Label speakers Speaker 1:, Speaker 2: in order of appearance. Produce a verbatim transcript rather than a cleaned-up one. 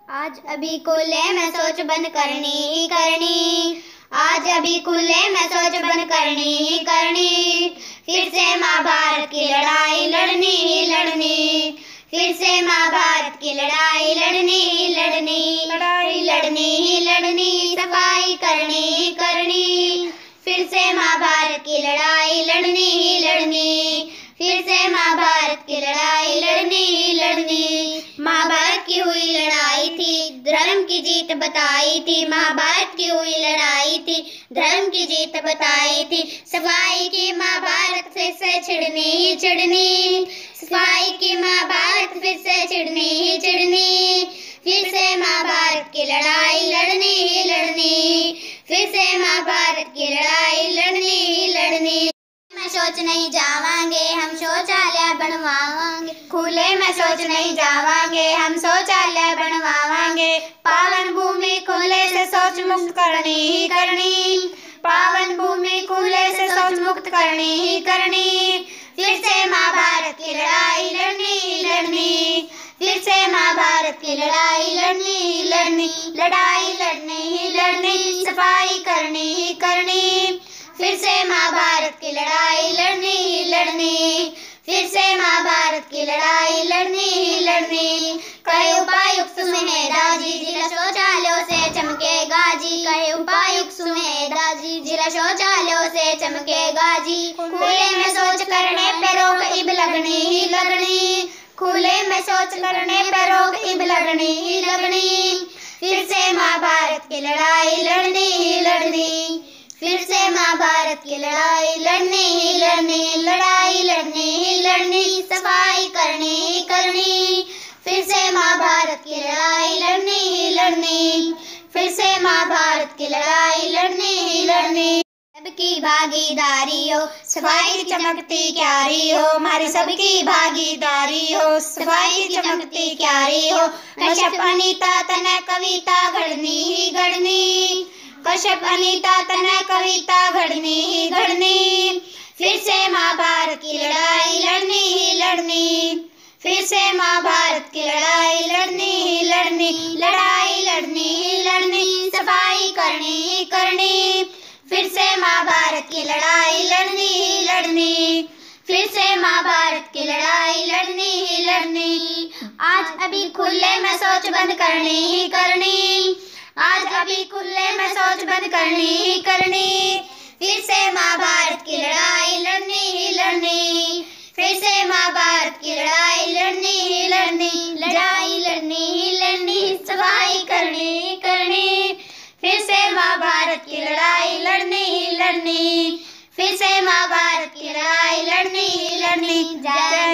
Speaker 1: आज अभी खुले मैं सोच बंद करनी ही करनी, आज अभी खुले मैं सोच बंद करनी ही करनी, फिर से महाभारत की लड़ाई लड़नी ही लड़नी, फिर से महाभारत की लड़ाई लड़नी ही लड़नी, लड़ाई लड़नी ही लड़नी, सफाई करनी ही करनी, फिर से महाभारत की लड़ाई लड़नी ही लड़नी, फिर से महाभारत की लड़ाई लड़नी ही लड़नी। महाभारत की हुई लड़ाई थी, धर्म की जीत बताई थी, महाभारत की हुई लड़ाई थी, धर्म की जीत बताई थी, सफाई की महाभारत फिर से छिड़नी ही छिड़नी, सफाई की महाभारत फिर से छिड़नी ही छिड़नी, फिर से महाभारत की लड़ाई लड़नी ही लड़नी, फिर से महाभारत की लड़ाई लड़नी ही लड़नी। मैं सोच नहीं जावांगे हम शौचालय बनवावांगे, खुले में सोच नहीं जावांगे हम शौचालय बनवावांगे, पावन भूमि खुले से शौच मुक्त करनी ही करनी, पावन भूमि खुले से शौच मुक्त करनी ही करनी, फिर से महाभारत की लड़ाई लड़नी ही लड़नी, फिर से महाभारत की लड़ाई लड़नी ही लड़नी, लड़ाई लड़नी ही लड़नी, सफाई करनी ही करनी, फिर से महाभारत की लड़ाई लड़नी ही लड़नी, फिर से महाभारत की लड़ाई लड़नी ही लड़नी। कहे उपायुक्त सुने दाजी जिला शौचालयों से चमकेगा जी, कहे उपायुक्त सुने दाजी जिला शौचालयों से चमकेगा जी, खुले में शौच करने पे रोक इब लगनी ही लगनी, खुले में शौच करने पे रोक इब लगनी ही लगनी, फिर से महाभारत की लड़ाई लड़नी ही लड़नी, फिर से महाभारत की लड़ाई लड़नी ही लड़नी, लड़ाई लड़नी ही लड़नी, सफाई करनी ही करनी, फिर से महाभारत की लड़ाई लड़नी ही लड़नी, फिर से महाभारत की लड़ाई लड़नी ही लड़नी। सबकी भागीदारी हो सफाई की चमकती क्यारी हो, हमारी सबकी भागीदारी हो सफाई की चमकती क्यारी हो, कश्यप अनीता तने कविता घड़नी ही घड़नी, कश्यप अनीता तने कविता घड़नी ही घड़नी, फिर से महाभारत की लड़ाई लड़नी ही लड़नी, फिर से महाभारत की लड़ाई लड़नी ही लड़नी, लड़ाई लड़नी ही लड़नी, सफाई करनी ही करनी, फिर से महाभारत की लड़ाई लड़नी ही लड़नी, फिर से महाभारत की लड़ाई लड़नी ही लड़नी। आज अभी खुले में शौच बंद करनी ही करनी, आज अभी खुले में शौच बंद करनी ही करनी, फिर से महाभारत की लड़ाई लड़नी ही लड़नी, फिर से महाभारत की लड़ाई लड़नी ही लड़नी, लड़ाई लड़नी ही लड़नी, सफाई करनी ही करनी, फिर से महाभारत की लड़ाई लड़नी ही लड़नी, फिर से महाभारत की लड़ाई लड़नी ही लड़नी। जय